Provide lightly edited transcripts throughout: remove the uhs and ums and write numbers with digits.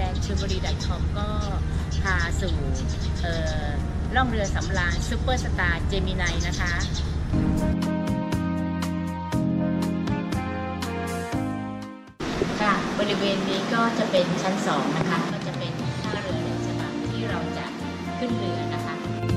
thailand chilbury com ก็พาสู่ล่องเรือสำราญซูเปอร์สตาร์เจมินายนะคะค่ะบริเวณนี้ก็จะเป็นชั้น2นะคะก็จะเป็นท่าเรือแหลมฉบังที่เราจะขึ้นเรือนะคะ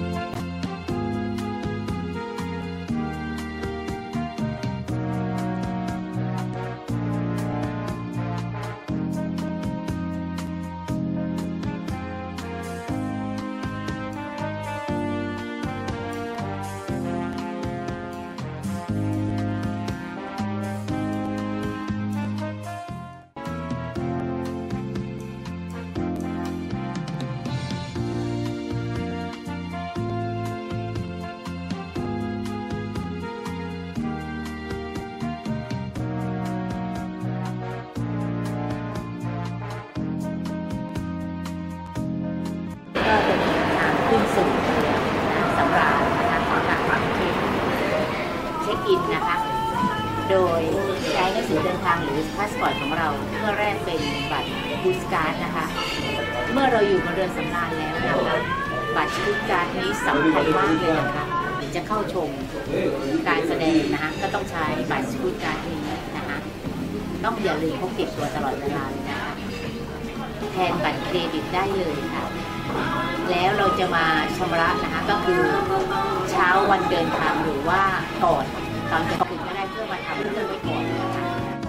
ก็จะมีทางขึ้นสู่เรือสำราญนะคะของการเช็คอินนะคะโดยใช้หนังสือเดินทางหรือพาสปอร์ตของเราเพื่อแลกเป็นบัตรคูสการ์ดนะคะเมื่อเราอยู่บนเรือสำราญแล้วนะคะบัตรคูสการ์ดนี้สำคัญมากเลยนะคะถึงจะเข้าชมการแสดงนะคะก็ต้องใช้บัตรคูสการ์ดนี้นะคะต้องอย่าลืมพกติดตัวตลอดเวลาเลยนะคะแทนบัตรเครดิตได้เลยค่ะแล้วเราจะมาชำระนะคะก็คือเช้าวันเดินทางหรือว่าก่อนตอนจะถึงก็ได้เพื่อมาทำเรื่องไว้ก่อนนะคะ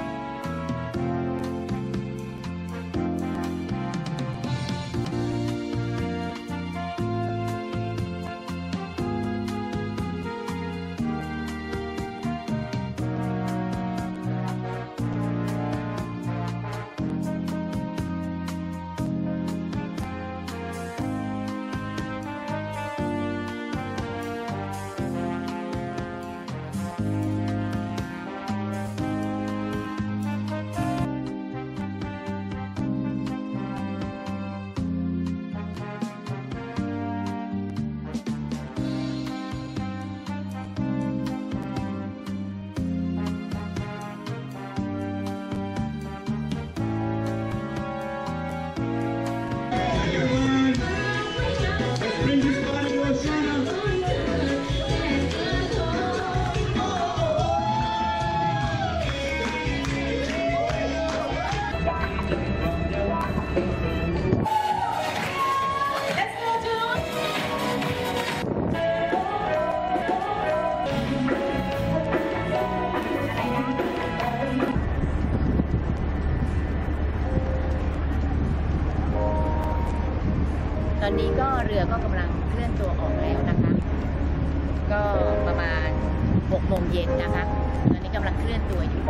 ตอนนี้ก็เรือก็กำลังเคลื่อนตัวออกแล้วนะคะก็ประมาณ6 โมงเย็นนะคะตอนนี้กำลังเคลื่อนตัวอยู่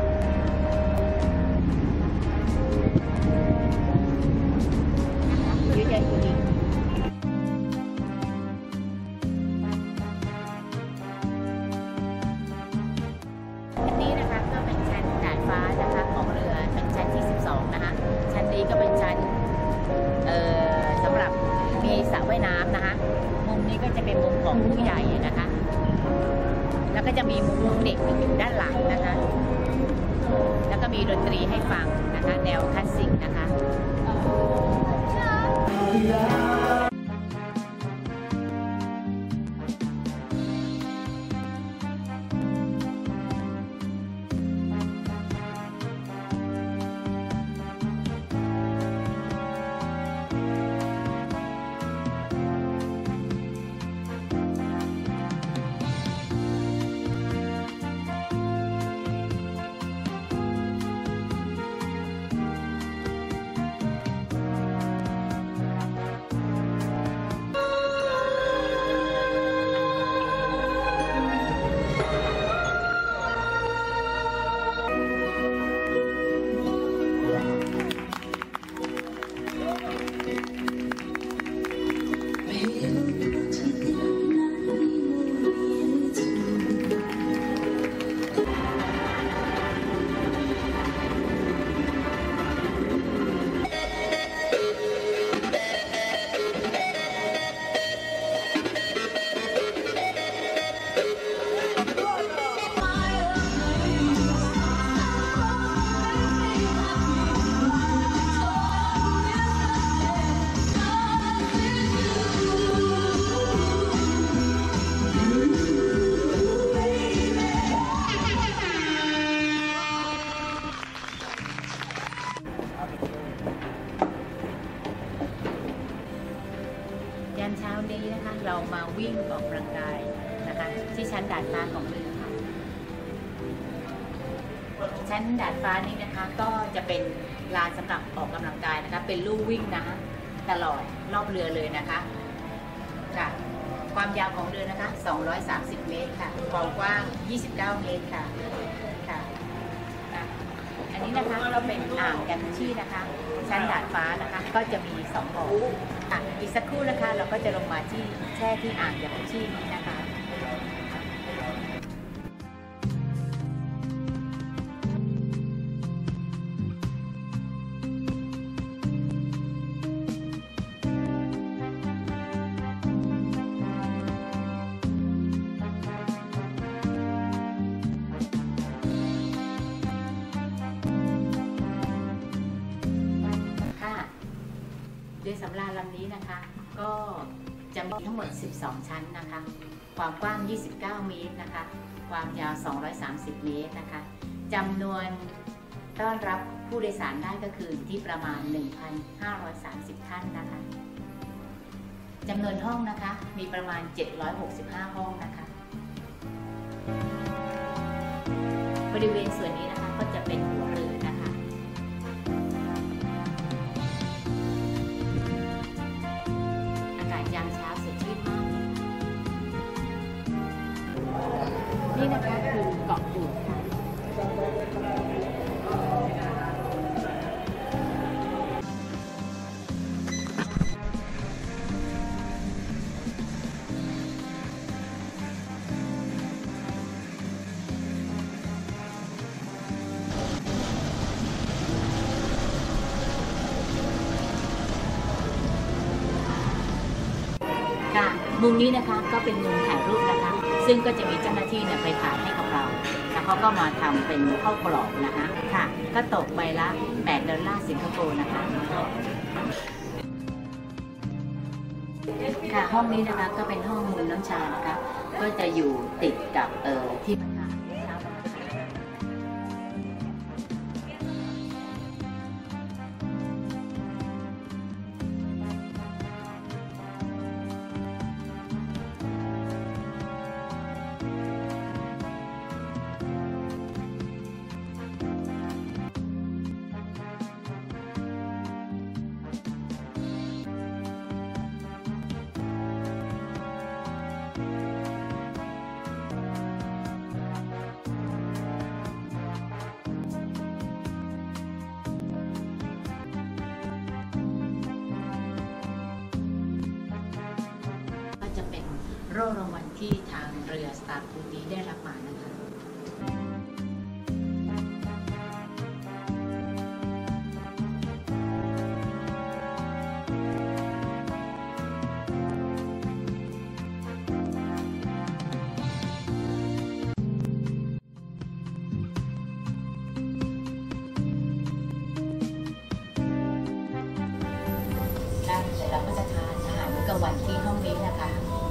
เยอะแยะจริงชั้นนี้นะคะก็เป็นชั้นดาดฟ้านะคะของเรือเป็นชั้นที่12นะคะชั้นนี้ก็เป็นชั้นสำหรับมีสระว่ายน้ำนะคะมุมนี้ก็จะเป็นมุมของผู้ใหญ่นะคะแล้วก็จะมีมุมเด็กอยู่ด้านหลังนะคะแล้วก็มีดนตรีให้ฟังนะคะแนวคลาสสิกนะคะดาดฟ้าของเรือค่ะชั้นดาดฟ้านี้นะคะก็จะเป็นลานสำหรับออกกำลังกายนะคะเป็นลู่วิ่งนะคะตลอดรอบเรือเลยนะคะค่ะความยาวของเรือนะคะ230 เมตรค่ะความกว้าง29 เมตรค่ะค่ะอันนี้นะคะก็เป็นอ่างกันชี่นะคะชั้นดาดฟ้านะคะก็จะมี2 บ่อค่ะอีกสักครู่นะคะเราก็จะลงมาที่แช่ที่อ่างกันชี่นี้นะคะเรือสำราญลำนี้นะคะก็จะมีทั้งหมด12 ชั้นนะคะความกว้าง29 เมตรนะคะความยาว230 เมตรนะคะจำนวนต้อนรับผู้โดยสารได้ก็คือที่ประมาณ 1,530 ท่านนะคะจำนวนห้องนะคะมีประมาณ765 ห้องนะคะบริเวณส่วนนี้นะคะก็จะเป็นหัวเรือนะคะยามเช้าสดชื่นมากนี่นะคะคือเกาะกูดค่ะมุมนี้นะคะก็เป็นมุมถ่ายรูปนะคะซึ่งก็จะมีเจ้าหน้าที่ไปถ่ายให้กับเราแล้วเขาก็มาทำเป็นเข้ากรอบนะคะค่ะก็ตกใบละ$8สิงคโปร์นะคะค่ะห้องนี้นะคะก็เป็นห้องมุมน้ำชานะคะก็จะอยู่ติดกับที่พักโล่รางวัลที่ทางเรือสตาร์คูดีได้รับมานะคะเราก็จะทานอาหารมื้อกลางวันที่ห้องนี้นะคะ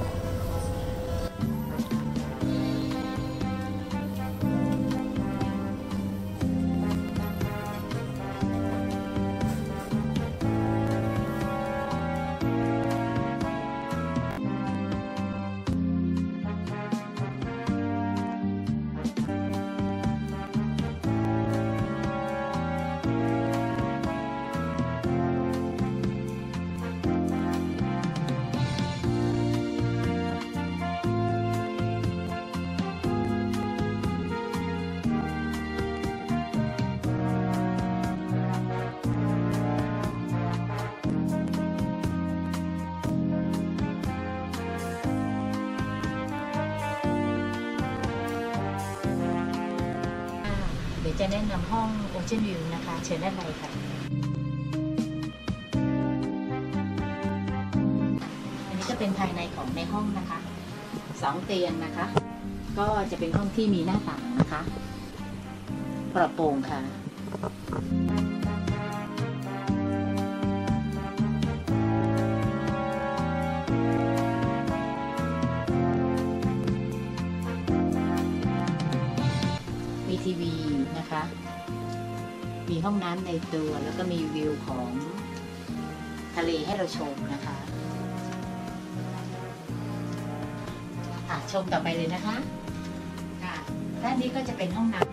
เดี๋ยวจะแนะนำห้อง Ocean View นะคะเชิญด้านในค่ะอันนี้ก็เป็นภายในของในห้องนะคะ2 เตียงนะคะก็จะเป็นห้องที่มีหน้าต่างนะคะปลอดโปร่งค่ะมีทีวีนะคะมีห้องน้ำในตัวแล้วก็มีวิวของทะเลให้เราชมนะคะชมต่อไปเลยนะคะด้านนี้ก็จะเป็นห้องน้ำ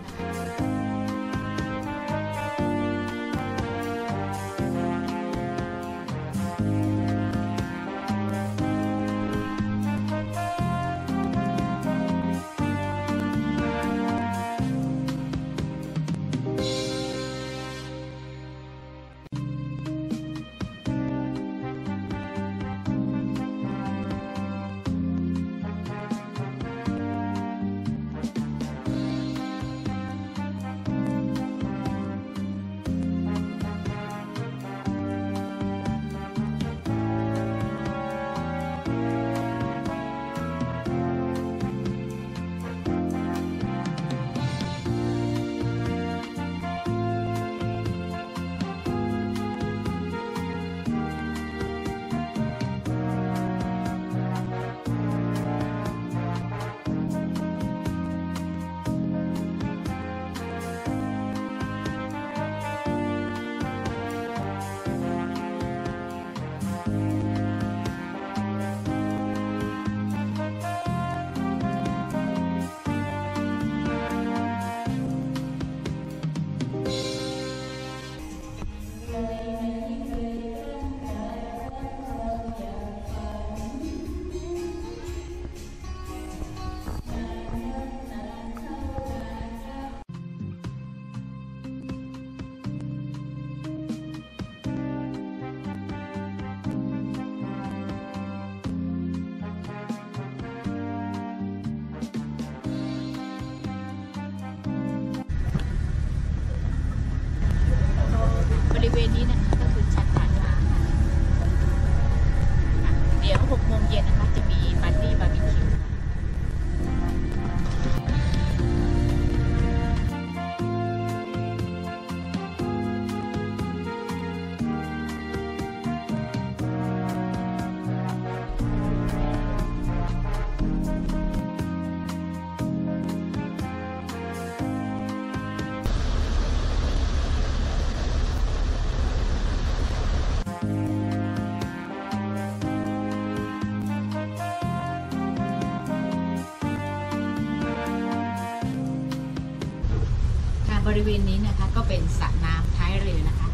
บริเวณนี้นะคะก็คือชั้นผ่านมาเดี๋ยว6 โมงเย็นนะคะจะมีปาร์ตี้บาร์บีคิวบริเวณนี้นะคะก็เป็นสระน้ำท้ายเรือนะคะ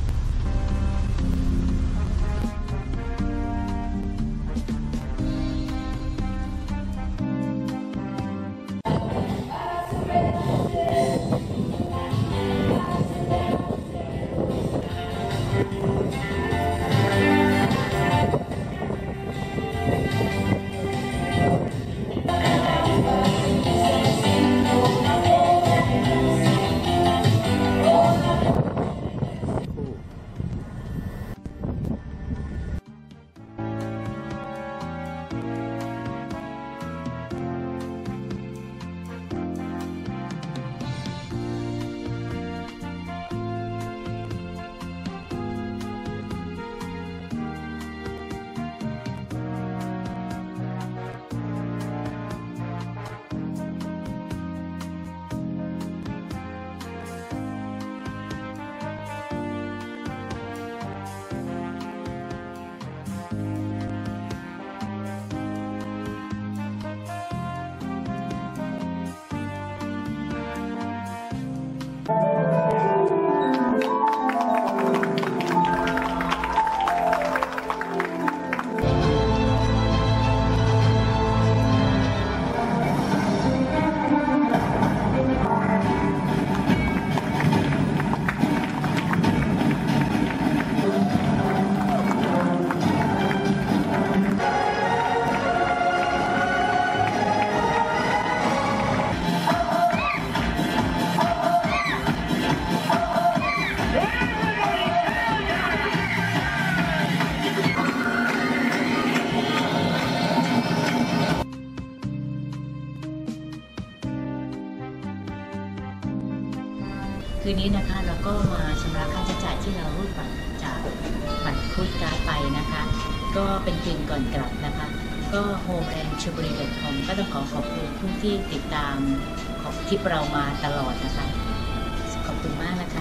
คืนนี้นะคะเราก็มาชำระค่าใช้จ่ายที่เรารูดบัตรจากบัตรคูดการ์ดไปนะคะ ก็เป็นคืนก่อนกลับนะคะ ก็ homeandchuburi.com ก็ต้องขอบคุณผู้ที่ติดตามของทริปเรามาตลอดนะคะขอบคุณมากนะคะ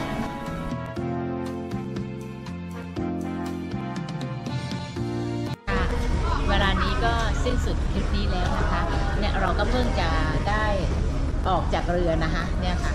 เวลานี้ก็สิ้นสุดคลิปนี้แล้วนะคะเนี่ยเราก็เพิ่งจะได้ไปออกจากเรือนะคะเนี่ยค่ะ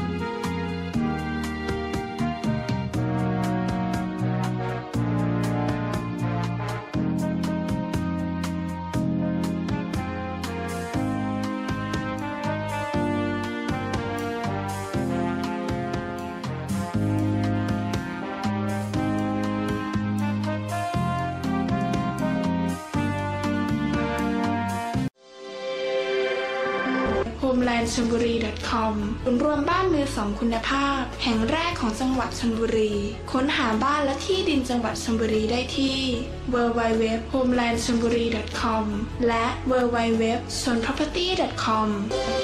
homeland.chonburi.com ศูนย์รวมบ้านมือสองคุณภาพแห่งแรกของจังหวัดชลบุรีค้นหาบ้านและที่ดินจังหวัดชลบุรีได้ที่ www.homelandchonburi.com และ www.chonproperty.com